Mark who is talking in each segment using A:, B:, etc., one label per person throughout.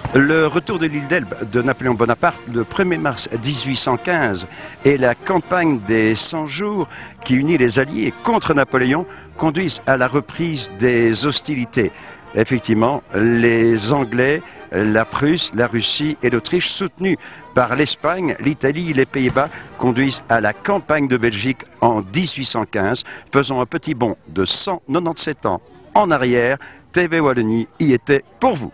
A: Le retour de l'île d'Elbe de Napoléon Bonaparte le 1er mars 1815 et la campagne des 100 jours qui unit les Alliés contre Napoléon conduisent à la reprise des hostilités. Effectivement, les Anglais, la Prusse, la Russie et l'Autriche, soutenus par l'Espagne, l'Italie et les Pays-Bas, conduisent à la campagne de Belgique en 1815, faisant un petit bond de 197 ans en arrière. TV Wallonie y était pour vous.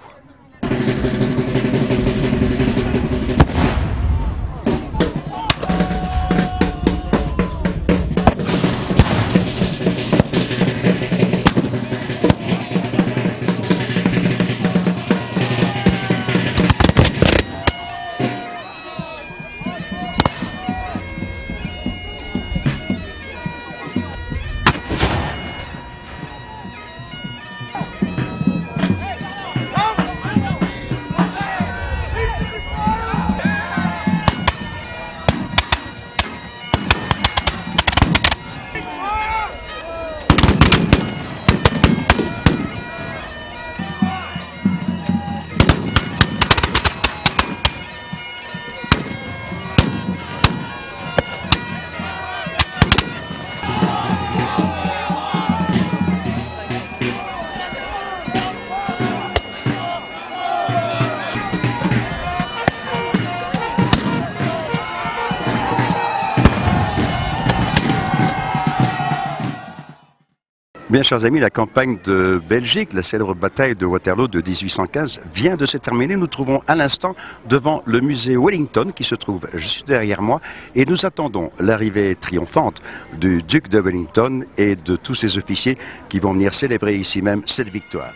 A: Bien, chers amis, la campagne de Belgique, la célèbre bataille de Waterloo de 1815, vient de se terminer. Nous nous trouvons à l'instant devant le musée Wellington, qui se trouve juste derrière moi, et nous attendons l'arrivée triomphante du duc de Wellington et de tous ses officiers qui vont venir célébrer ici même cette victoire.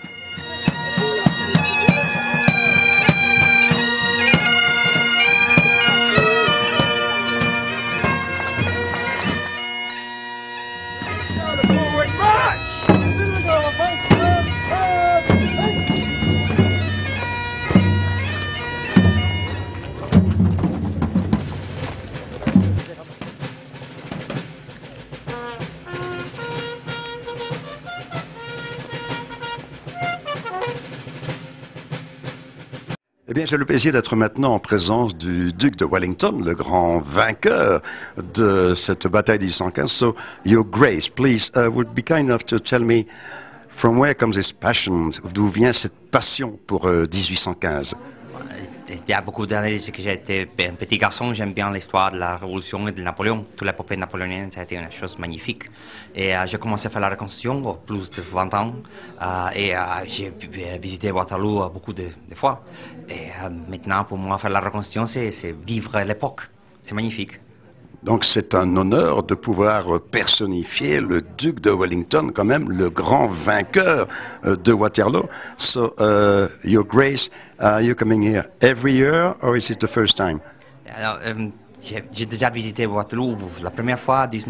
A: Eh bien, j'ai le plaisir d'être maintenant en présence du duc de Wellington, le grand vainqueur de cette bataille de 1815. So, Your Grace, please, would be kind enough to tell me from where comes this passion, d'où vient cette passion pour 1815?
B: Il y a beaucoup d'années que j'ai été un petit garçon, j'aime bien l'histoire de la Révolution et de Napoléon. Toute l'épopée napoléonienne, ça a été une chose magnifique. Et j'ai commencé à faire la Reconstruction pour plus de 20 ans. J'ai visité Waterloo beaucoup de fois. Et maintenant, pour moi, faire la Reconstruction, c'est vivre l'époque. C'est magnifique.
A: Donc c'est un honneur de pouvoir personnifier le duc de Wellington, quand même le grand vainqueur de Waterloo. So, Your Grace, are you coming here every year or is it the first time?
B: Alors, j'ai déjà visité Waterloo la première fois en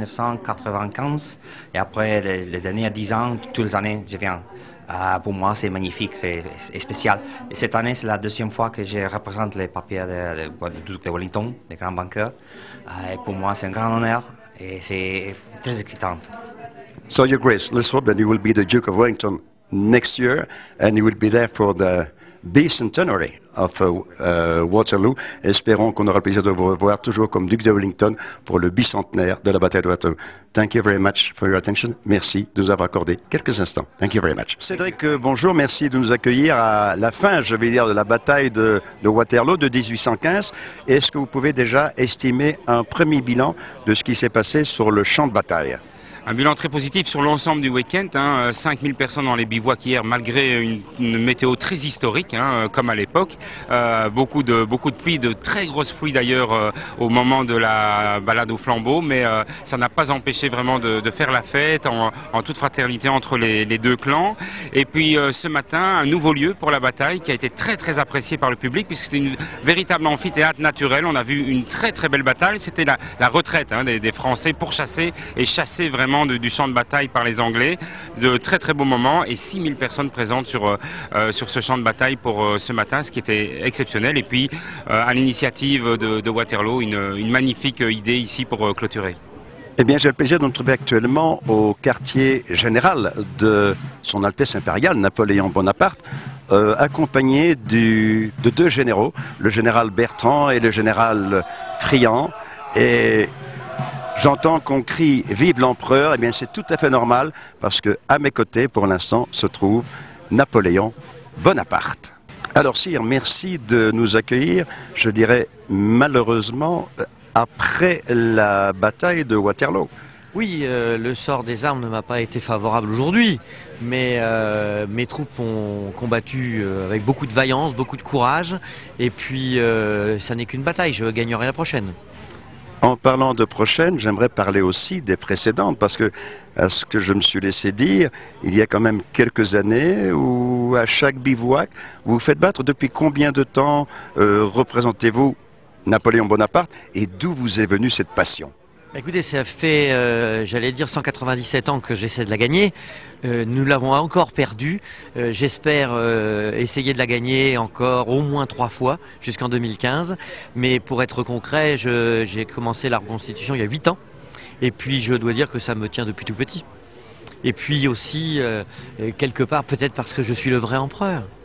B: 1995 et après les derniers 10 ans, toutes les années, je viens. Pour moi, c'est magnifique, c'est spécial. Et cette année, c'est la deuxième fois que je représente les papiers du duc de Wellington, des grands banqueurs. Et pour moi, c'est un grand honneur et c'est très excitant.
A: So, Your Grace, let's hope that you will be the Duke of Wellington next year and you will be there for the bicentenary of Waterloo. Espérons qu'on aura le plaisir de vous revoir toujours comme duc de Wellington pour le bicentenaire de la bataille de Waterloo. Thank you very much for your attention. Merci de nous avoir accordé quelques instants. Thank you very much. Cédric, bonjour, merci de nous accueillir à la fin, je vais dire, de la bataille de Waterloo de 1815. Est-ce que vous pouvez déjà estimer un premier bilan de ce qui s'est passé sur le champ de bataille?
C: Un bilan très positif sur l'ensemble du week-end, 5000 personnes dans les bivouacs hier malgré une météo très historique, comme à l'époque. Beaucoup de pluie, de très grosses pluies d'ailleurs au moment de la balade au flambeau, mais ça n'a pas empêché vraiment de faire la fête en toute fraternité entre les deux clans. Et puis ce matin, un nouveau lieu pour la bataille qui a été très très apprécié par le public puisque c'était une véritable amphithéâtre naturel. On a vu une très très belle bataille, c'était la retraite des Français pourchassés et chassés vraiment du champ de bataille par les Anglais, de très très beaux moments et 6000 personnes présentes sur ce champ de bataille pour ce matin, ce qui était exceptionnel. Et puis à l'initiative de Waterloo, une magnifique idée ici pour clôturer.
A: Eh bien, j'ai le plaisir de me trouver actuellement au quartier général de Son Altesse impériale, Napoléon Bonaparte, accompagné de deux généraux, le général Bertrand et le général Friand. Et j'entends qu'on crie « Vive l'empereur !» Eh bien, c'est tout à fait normal parce que à mes côtés, pour l'instant, se trouve Napoléon Bonaparte. Alors, sire, merci de nous accueillir, je dirais malheureusement, après la bataille de Waterloo.
D: Oui, le sort des armes ne m'a pas été favorable aujourd'hui, mais mes troupes ont combattu avec beaucoup de vaillance, beaucoup de courage, et puis ça n'est qu'une bataille, je gagnerai la prochaine.
A: En parlant de prochaine, j'aimerais parler aussi des précédentes, parce que, à ce que je me suis laissé dire, il y a quand même quelques années où, à chaque bivouac, vous vous faites battre. Depuis combien de temps représentez-vous Napoléon Bonaparte et d'où vous est venue cette passion?
D: Écoutez, ça fait, j'allais dire, 197 ans que j'essaie de la gagner. Nous l'avons encore perdue. J'espère essayer de la gagner encore au moins 3 fois jusqu'en 2015. Mais pour être concret, j'ai commencé la reconstitution il y a 8 ans. Et puis je dois dire que ça me tient depuis tout petit. Et puis aussi, quelque part, peut-être parce que je suis le vrai empereur.